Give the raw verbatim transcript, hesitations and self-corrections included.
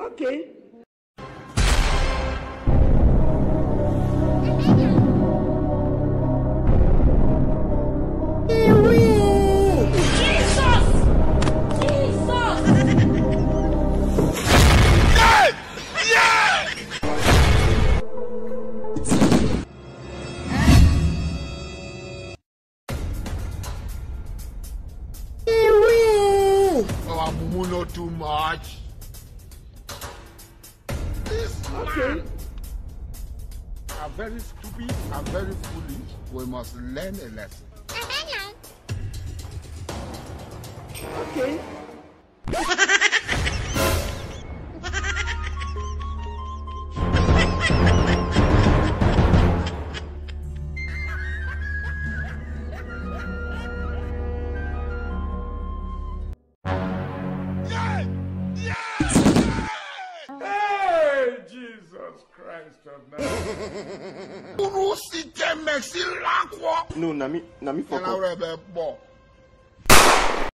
Okay. Not too much. This okay. man are very stupid and very foolish. We must learn a lesson. Okay. No, Nami, Nami, for